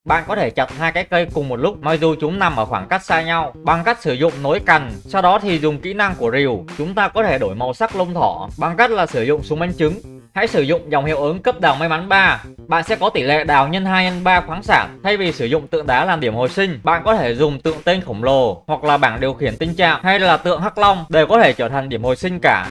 Bạn có thể chặt hai cái cây cùng một lúc mặc dù chúng nằm ở khoảng cách xa nhau bằng cách sử dụng nối cành. Sau đó thì dùng kỹ năng của rìu, chúng ta có thể đổi màu sắc lông thỏ bằng cách là sử dụng súng bắn trứng. Hãy sử dụng dòng hiệu ứng cấp đào may mắn 3. Bạn sẽ có tỷ lệ đào nhân 2 nhân 3 khoáng sản. Thay vì sử dụng tượng đá làm điểm hồi sinh, bạn có thể dùng tượng tên khổng lồ hoặc là bảng điều khiển tinh trạng hay là tượng hắc long đều có thể trở thành điểm hồi sinh cả.